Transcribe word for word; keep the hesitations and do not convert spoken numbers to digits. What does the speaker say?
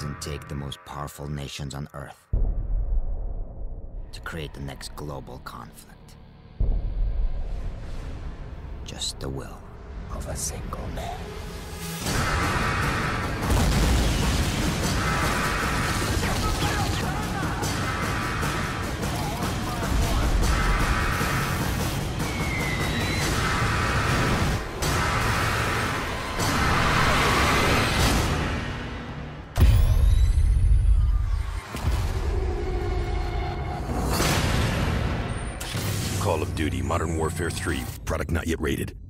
doesn't take the most powerful nations on Earth to create the next global conflict. Just the will of a single man. Call of Duty Modern Warfare three. Product not yet rated.